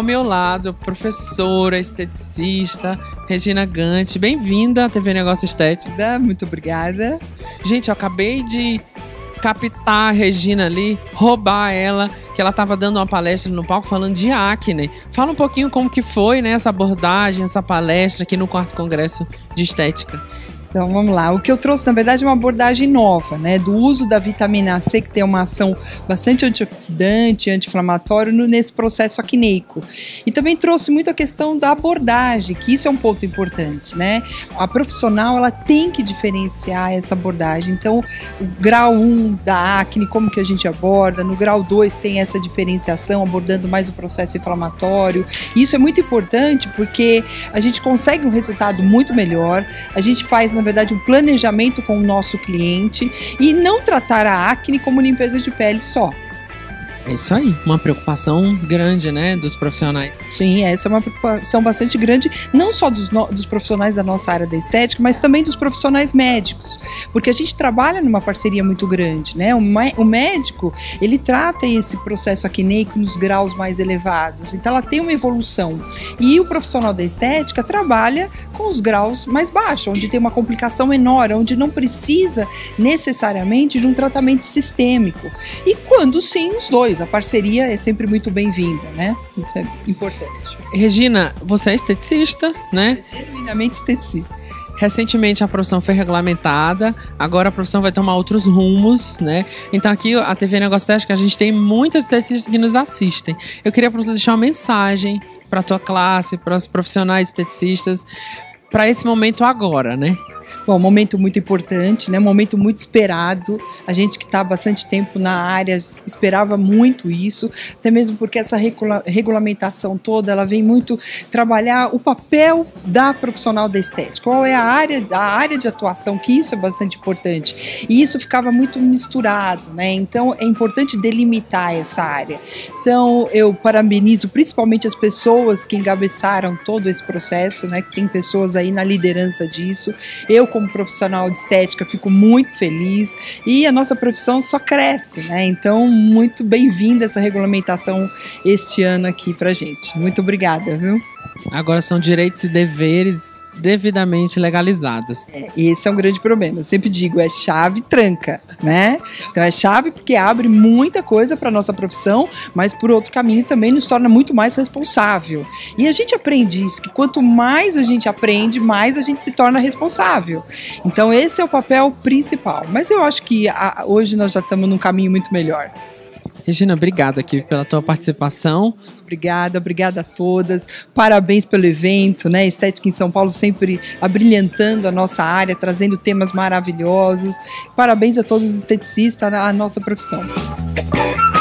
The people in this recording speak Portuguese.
meu lado, a professora, esteticista, Regina Gante. Bem-vinda à TV Negócio Estético. Muito obrigada. Gente, eu acabei de captar a Regina ali, roubar ela, que ela estava dando uma palestra no palco falando de acne. Fala um pouquinho como que foi, né, essa abordagem, essa palestra aqui no 4º Congresso de Estética. Então vamos lá, o que eu trouxe na verdade é uma abordagem nova, né, do uso da vitamina C, que tem uma ação bastante antioxidante, anti-inflamatório nesse processo acneico. E também trouxe muito a questão da abordagem, que isso é um ponto importante, né, a profissional ela tem que diferenciar essa abordagem. Então o grau 1 da acne, como que a gente aborda, no grau 2 tem essa diferenciação, abordando mais o processo inflamatório. Isso é muito importante porque a gente consegue um resultado muito melhor, a gente faz na verdade um planejamento com o nosso cliente e não tratar a acne como limpeza de pele só. É isso aí, uma preocupação grande, né, dos profissionais. Sim, essa é uma preocupação bastante grande, não só dos profissionais da nossa área da estética, mas também dos profissionais médicos, porque a gente trabalha numa parceria muito grande, né? O médico, ele trata esse processo acneico nos graus mais elevados, então ela tem uma evolução. E o profissional da estética trabalha com os graus mais baixos, onde tem uma complicação menor, onde não precisa necessariamente de um tratamento sistêmico. E quando sim, os dois. A parceria é sempre muito bem-vinda, né? Isso é importante. Regina, você é esteticista, né? Genuinamente esteticista. Recentemente a profissão foi regulamentada, agora a profissão vai tomar outros rumos, né? Então aqui a TV Negócio Estético, a gente tem muitos esteticistas que nos assistem. Eu queria para você deixar uma mensagem para a tua classe, para os profissionais esteticistas, para esse momento agora, né? Bom, um momento muito importante, né? Um momento muito esperado. A gente que está há bastante tempo na área esperava muito isso, até mesmo porque essa regulamentação toda, ela vem muito trabalhar o papel da profissional da estética. Qual é a área de atuação, que isso é bastante importante. E isso ficava muito misturado, né? Então é importante delimitar essa área. Então eu parabenizo principalmente as pessoas que encabeçaram todo esse processo, né? Que tem pessoas aí na liderança disso. Eu, como profissional de estética, fico muito feliz e a nossa profissão só cresce, né? Então, muito bem-vinda essa regulamentação este ano aqui pra gente. Muito obrigada, viu? Agora são direitos e deveres devidamente legalizados. Esse é um grande problema. Eu sempre digo, é chave tranca, né? Então é chave porque abre muita coisa para nossa profissão, mas por outro caminho também nos torna muito mais responsável. E a gente aprende isso, que quanto mais a gente aprende, mais a gente se torna responsável. Então esse é o papel principal. Mas eu acho que hoje nós já estamos num caminho muito melhor. Regina, obrigado aqui pela tua participação. Obrigada a todas. Parabéns pelo evento, né? Estética em São Paulo sempre abrilhantando a nossa área, trazendo temas maravilhosos. Parabéns a todos os esteticistas, a nossa profissão.